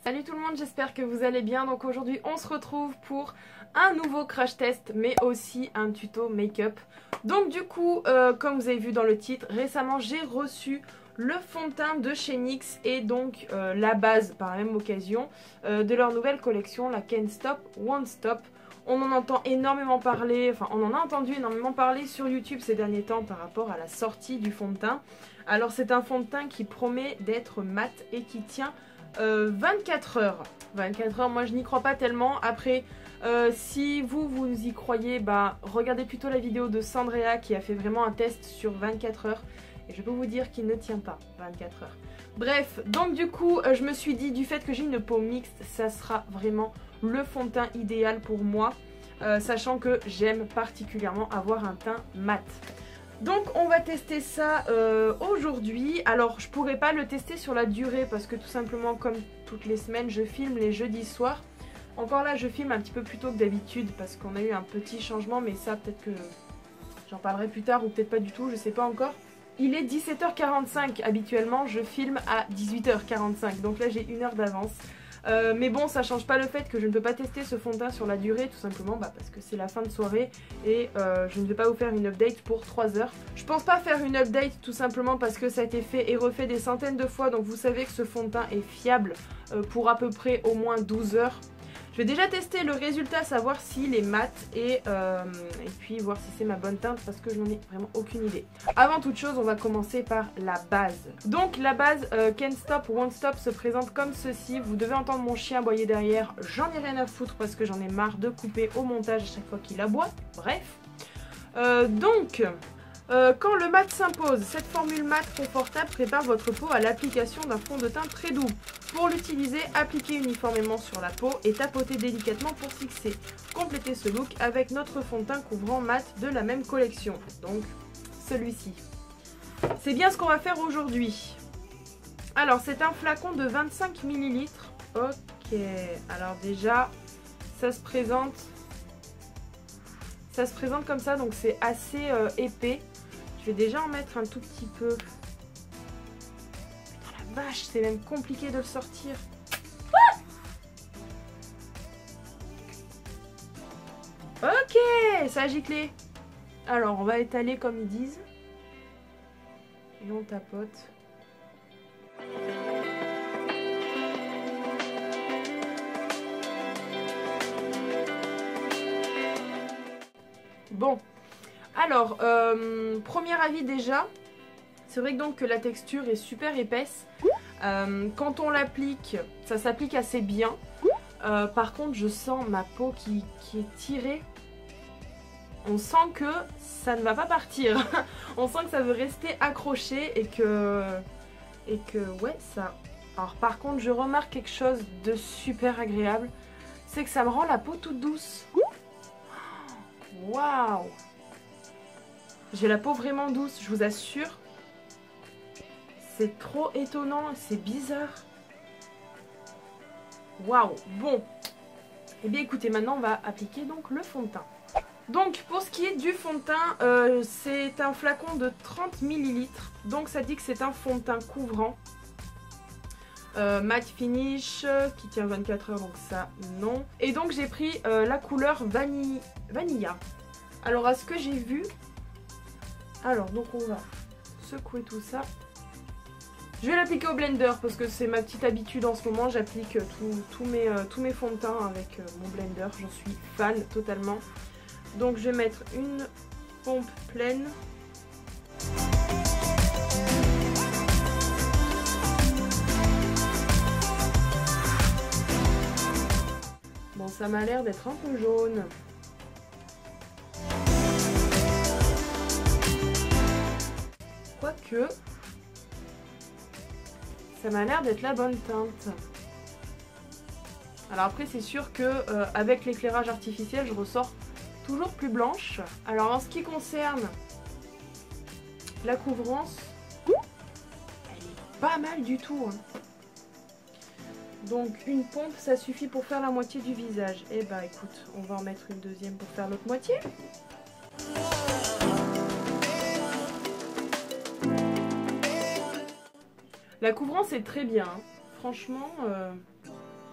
Salut tout le monde, j'espère que vous allez bien. Donc aujourd'hui on se retrouve pour un nouveau crash test mais aussi un tuto make-up. Donc du coup comme vous avez vu dans le titre, récemment j'ai reçu le fond de teint de chez NYX et donc la base par la même occasion de leur nouvelle collection, la Can't Stop Won't Stop. On en entend énormément parler, enfin on en a entendu énormément parler sur YouTube ces derniers temps par rapport à la sortie du fond de teint. Alors c'est un fond de teint qui promet d'être mat et qui tient 24 heures. 24 heures, moi je n'y crois pas tellement. Après, si vous y croyez, bah regardez plutôt la vidéo de Sandrea qui a fait vraiment un test sur 24 heures. Et je peux vous dire qu'il ne tient pas 24 heures. Bref, donc du coup, je me suis dit, du fait que j'ai une peau mixte, ça sera vraiment le fond de teint idéal pour moi. Sachant que j'aime particulièrement avoir un teint mat. Donc on va tester ça aujourd'hui. Alors je pourrais pas le tester sur la durée parce que tout simplement comme toutes les semaines je filme les jeudis soirs. Encore là je filme un petit peu plus tôt que d'habitude parce qu'on a eu un petit changement, mais ça peut-être que j'en parlerai plus tard ou peut-être pas du tout, je sais pas encore. Il est 17h45, habituellement je filme à 18h45, donc là j'ai une heure d'avance. Mais bon, ça change pas le fait que je ne peux pas tester ce fond de teint sur la durée, tout simplement parce que c'est la fin de soirée et je ne vais pas vous faire une update pour 3 heures. Je pense pas faire une update tout simplement parce que ça a été fait et refait des centaines de fois, donc vous savez que ce fond de teint est fiable pour à peu près au moins 12 heures. Je vais déjà tester le résultat, savoir s'il est mat et puis voir si c'est ma bonne teinte parce que je n'en ai vraiment aucune idée. Avant toute chose, on va commencer par la base. Donc la base Can't Stop Won't Stop se présente comme ceci. Vous devez entendre mon chien aboyer derrière. J'en ai rien à foutre parce que j'en ai marre de couper au montage à chaque fois qu'il aboie. Bref. Quand le mat s'impose, cette formule mat confortable prépare votre peau à l'application d'un fond de teint très doux. Pour l'utiliser, appliquez uniformément sur la peau et tapotez délicatement pour fixer. Complétez ce look avec notre fond de teint couvrant mat de la même collection, donc celui-ci. C'est bien ce qu'on va faire aujourd'hui. Alors c'est un flacon de 25 ml. Ok, alors déjà ça se présente comme ça, donc c'est assez épais. Je vais déjà en mettre un tout petit peu. Putain la vache, c'est même compliqué de le sortir. Ok, ça a giclé. Alors on va étaler comme ils disent. Et on tapote. Bon. Alors, premier avis déjà, c'est vrai que donc que la texture est super épaisse. Quand on l'applique, ça s'applique assez bien. Par contre, je sens ma peau qui est tirée. On sent que ça ne va pas partir. On sent que ça veut rester accroché et que ouais, ça... Alors par contre, je remarque quelque chose de super agréable. C'est que ça me rend la peau toute douce. Waouh! J'ai la peau vraiment douce, je vous assure. C'est trop étonnant, c'est bizarre. Waouh, bon. Eh bien écoutez, maintenant on va appliquer donc le fond de teint. Donc pour ce qui est du fond de teint, c'est un flacon de 30 ml. Donc ça dit que c'est un fond de teint couvrant. Matte finish qui tient 24 heures, donc ça non. Et donc j'ai pris la couleur Vanilla. Alors à ce que j'ai vu... Alors, donc on va secouer tout ça. Je vais l'appliquer au blender parce que c'est ma petite habitude en ce moment. J'applique tous mes fonds de teint avec mon blender. J'en suis fan totalement. Donc je vais mettre une pompe pleine. Bon, ça m'a l'air d'être un peu jaune. Quoique, ça m'a l'air d'être la bonne teinte. Alors après c'est sûr que avec l'éclairage artificiel je ressors toujours plus blanche. Alors en ce qui concerne la couvrance, elle est pas mal du tout. Hein. Donc une pompe ça suffit pour faire la moitié du visage. Et bah écoute, on va en mettre une deuxième pour faire l'autre moitié. La couvrance est très bien, hein. Franchement,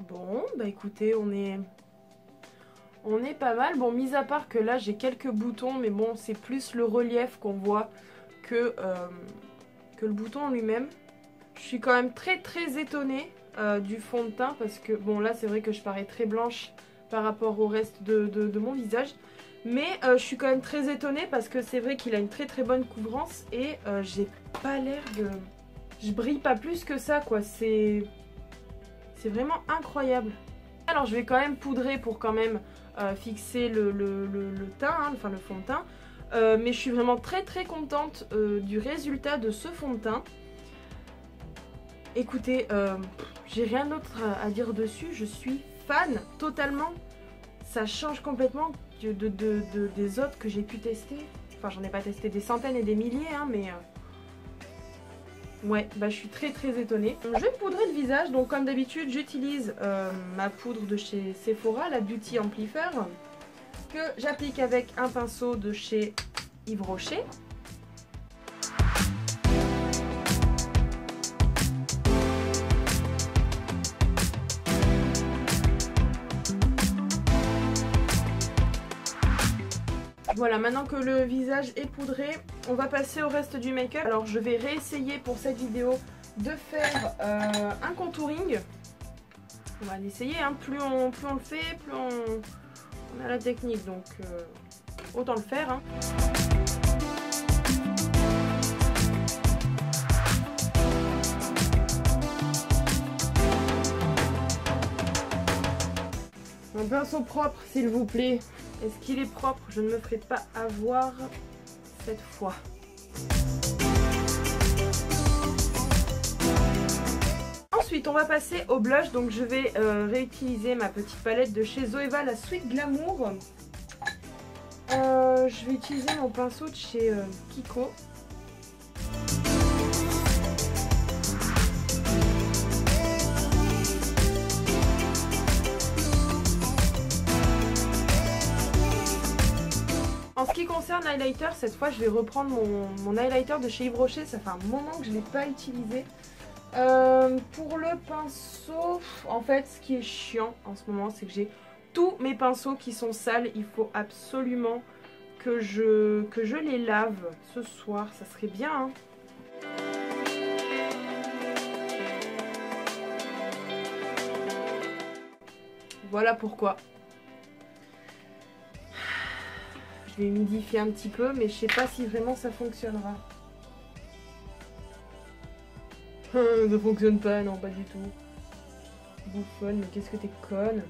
Bon, bah écoutez, on est pas mal. Bon, mis à part que là, j'ai quelques boutons, mais bon, c'est plus le relief qu'on voit que le bouton en lui-même. Je suis quand même très étonnée du fond de teint parce que, bon, là, c'est vrai que je parais très blanche par rapport au reste de mon visage. Mais je suis quand même très étonnée parce que c'est vrai qu'il a une très bonne couvrance et j'ai pas l'air de... Je brille pas plus que ça, quoi. C'est vraiment incroyable. Alors, je vais quand même poudrer pour quand même fixer le teint, hein, enfin le fond de teint. Mais je suis vraiment très contente du résultat de ce fond de teint. Écoutez, j'ai rien d'autre à dire dessus. Je suis fan totalement. Ça change complètement des autres que j'ai pu tester. Enfin, j'en ai pas testé des centaines et des milliers, hein, mais... Ouais, bah je suis très étonnée. Je vais poudrer le visage, donc comme d'habitude j'utilise ma poudre de chez Sephora, la Beauty Amplifier, que j'applique avec un pinceau de chez Yves Rocher. Voilà, maintenant que le visage est poudré, on va passer au reste du make-up. Alors je vais réessayer pour cette vidéo de faire un contouring. On va l'essayer, hein. Plus on le fait, plus on a la technique, donc autant le faire, hein. Un pinceau propre, s'il vous plaît. Est-ce qu'il est propre? Je ne me ferai pas avoir cette fois. Ensuite, on va passer au blush. Donc, je vais réutiliser ma petite palette de chez Zoeva, la Sweet Glamour. Je vais utiliser mon pinceau de chez Kiko. En ce qui concerne l'highlighter, cette fois je vais reprendre mon highlighter de chez Yves Rocher. Ça fait un moment que je ne l'ai pas utilisé. Pour le pinceau, en fait ce qui est chiant en ce moment, c'est que j'ai tous mes pinceaux qui sont sales. Il faut absolument que je les lave ce soir. Ça serait bien, hein. Voilà pourquoi. Je vais humidifier un petit peu, mais je sais pas si vraiment ça fonctionnera. Ça fonctionne pas, non, pas du tout. Bouffonne, mais qu'est-ce que t'es conne.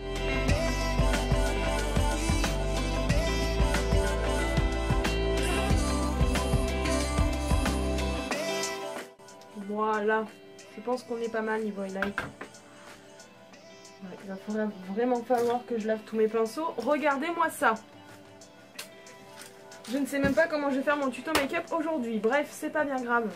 Voilà, je pense qu'on est pas mal niveau highlight. Ouais, il va vraiment falloir que je lave tous mes pinceaux. Regardez-moi ça. Je ne sais même pas comment je vais faire mon tuto make-up aujourd'hui. Bref, c'est pas bien grave.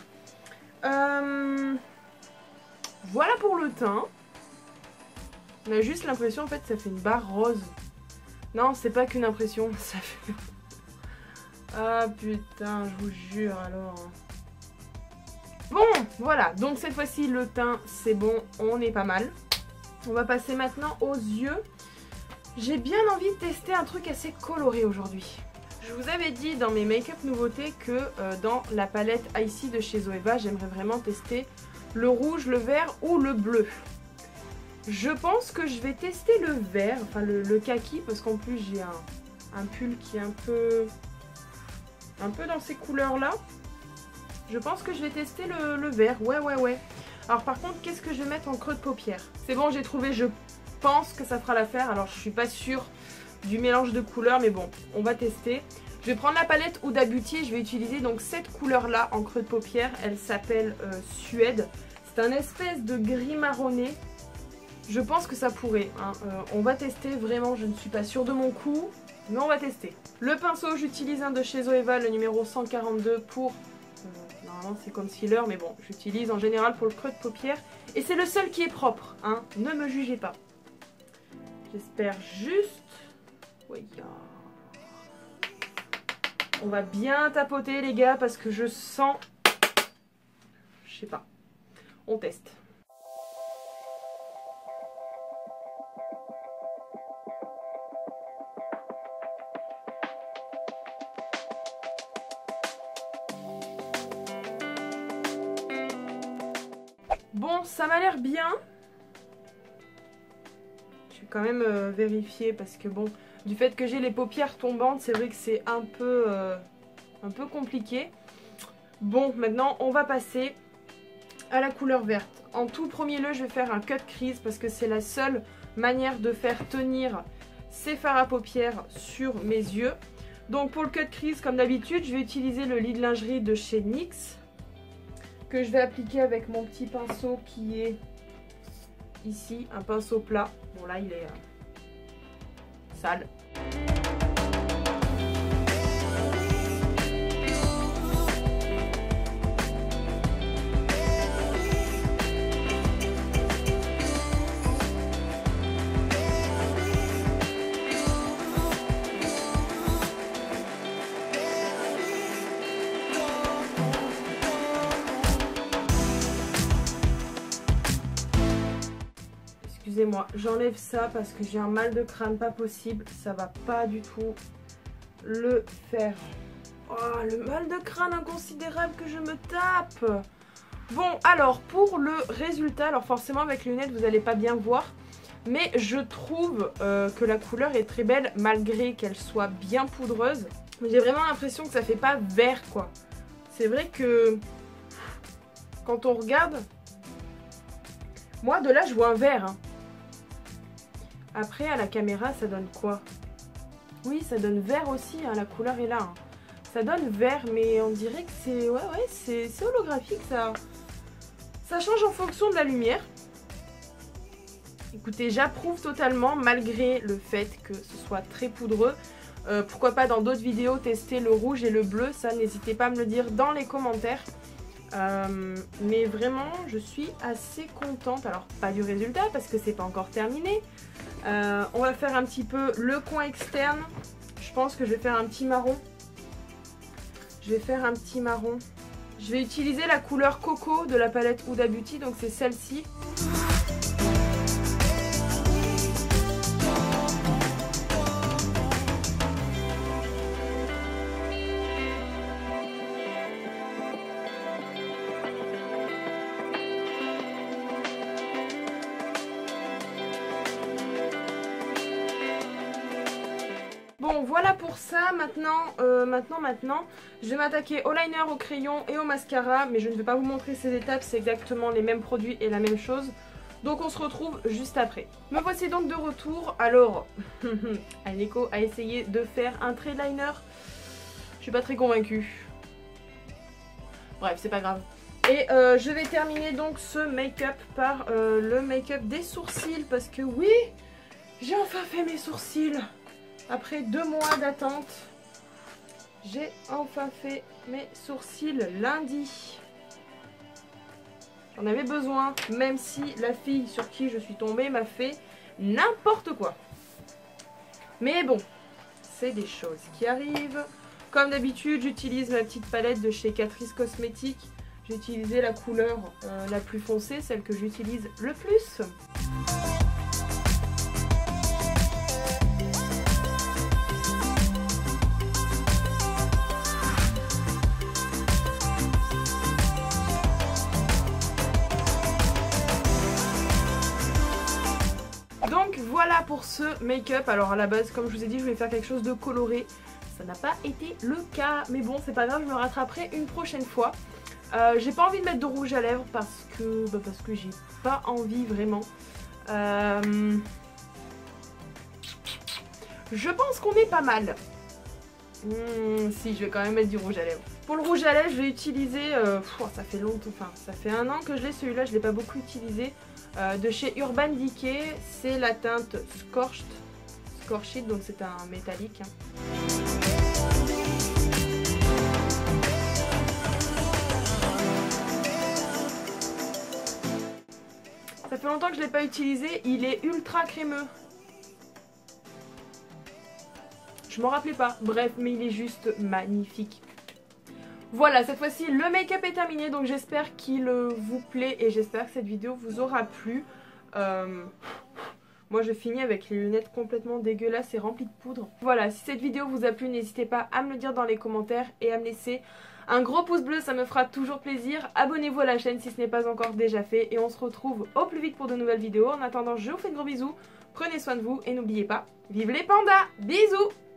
Voilà pour le teint. On a juste l'impression en fait que ça fait une barre rose. Non, c'est pas qu'une impression. Ça fait... Ah putain, je vous jure alors. Bon, voilà. Donc cette fois-ci, le teint, c'est bon. On est pas mal. On va passer maintenant aux yeux. J'ai bien envie de tester un truc assez coloré aujourd'hui. Je vous avais dit dans mes make-up nouveautés que dans la palette Icy de chez Zoeva, j'aimerais vraiment tester le rouge, le vert ou le bleu. Je pense que je vais tester le vert, enfin le kaki, parce qu'en plus j'ai un pull qui est un peu dans ces couleurs-là. Je pense que je vais tester le vert, ouais. Alors par contre, qu'est-ce que je vais mettre en creux de paupière? C'est bon, j'ai trouvé, je pense que ça fera l'affaire. Alors je suis pas sûre du mélange de couleurs, mais bon, on va tester. Je vais prendre la palette Huda Beauty et je vais utiliser donc cette couleur là en creux de paupière. Elle s'appelle Suède. C'est un espèce de gris marronné. Je pense que ça pourrait, hein. On va tester, vraiment, je ne suis pas sûre de mon coup, mais on va tester. Le pinceau, j'utilise un de chez Zoeva, le numéro 142 pour... normalement c'est concealer, mais bon, j'utilise en général pour le creux de paupière. Et c'est le seul qui est propre, hein. Ne me jugez pas. J'espère juste... Oui. On va bien tapoter les gars parce que je sens... Je sais pas. On teste. Bon, ça m'a l'air bien. Je vais quand même vérifier parce que bon, du fait que j'ai les paupières tombantes, c'est vrai que c'est un peu compliqué. Bon, maintenant on va passer à la couleur verte. En tout premier lieu, je vais faire un cut crease parce que c'est la seule manière de faire tenir ces fards à paupières sur mes yeux. Donc pour le cut crease, comme d'habitude, je vais utiliser le lit de lingerie de chez NYX que je vais appliquer avec mon petit pinceau qui est ici, un pinceau plat. Bon là il est sale. Excusez-moi, j'enlève ça parce que j'ai un mal de crâne pas possible. Ça va pas du tout le faire. Oh, le mal de crâne inconsidérable que je me tape. Bon, alors pour le résultat, alors forcément avec les lunettes vous n'allez pas bien voir. Mais je trouve que la couleur est très belle malgré qu'elle soit bien poudreuse. Mais j'ai vraiment l'impression que ça fait pas vert quoi. C'est vrai que quand on regarde, moi de là je vois un vert. Hein. Après, à la caméra, ça donne quoi? Oui, ça donne vert aussi, hein, la couleur est là. Hein. Ça donne vert, mais on dirait que c'est... Ouais, c'est holographique, ça change en fonction de la lumière. Écoutez, j'approuve totalement, malgré le fait que ce soit très poudreux. Pourquoi pas dans d'autres vidéos tester le rouge et le bleu, ça n'hésitez pas à me le dire dans les commentaires. Mais vraiment, je suis assez contente. Alors, pas du résultat, parce que c'est pas encore terminé. On va faire un petit peu le coin externe. Je pense que je vais faire un petit marron. Je vais utiliser la couleur Coco de la palette Huda Beauty, donc c'est celle-ci. Bon voilà pour ça, maintenant, je vais m'attaquer au liner, au crayon et au mascara, mais je ne vais pas vous montrer ces étapes, c'est exactement les mêmes produits et la même chose. Donc on se retrouve juste après. Me voici donc de retour. Alors, Aleko a essayé de faire un trait liner, je suis pas très convaincue. Bref, c'est pas grave. Et je vais terminer donc ce make-up par le make-up des sourcils, parce que oui, j'ai enfin fait mes sourcils. Après 2 mois d'attente, j'ai enfin fait mes sourcils lundi. J'en avais besoin, même si la fille sur qui je suis tombée m'a fait n'importe quoi. Mais bon, c'est des choses qui arrivent. Comme d'habitude, j'utilise ma petite palette de chez Catrice Cosmetics. J'ai utilisé la couleur la plus foncée, celle que j'utilise le plus. Donc voilà pour ce make-up. Alors à la base, comme je vous ai dit, je voulais faire quelque chose de coloré. Ça n'a pas été le cas. Mais bon, c'est pas grave, je me rattraperai une prochaine fois. J'ai pas envie de mettre de rouge à lèvres parce que j'ai pas envie vraiment. Je pense qu'on est pas mal. Si, je vais quand même mettre du rouge à lèvres. Pour le rouge à lèvres, je vais utiliser, ça fait longtemps, enfin ça fait 1 an que je l'ai, celui-là je l'ai pas beaucoup utilisé. De chez Urban Decay, c'est la teinte Scorched, donc c'est un métallique. Hein. Ça fait longtemps que je ne l'ai pas utilisé, il est ultra crémeux. Je m'en rappelais pas, bref, mais il est juste magnifique. Voilà, cette fois-ci, le make-up est terminé, donc j'espère qu'il vous plaît et j'espère que cette vidéo vous aura plu. Moi, je finis avec les lunettes complètement dégueulasses et remplies de poudre. Voilà, si cette vidéo vous a plu, n'hésitez pas à me le dire dans les commentaires et à me laisser Un gros pouce bleu, ça me fera toujours plaisir. Abonnez-vous à la chaîne si ce n'est pas encore déjà fait. Et on se retrouve au plus vite pour de nouvelles vidéos. En attendant, je vous fais de gros bisous. Prenez soin de vous et n'oubliez pas, vive les pandas! Bisous!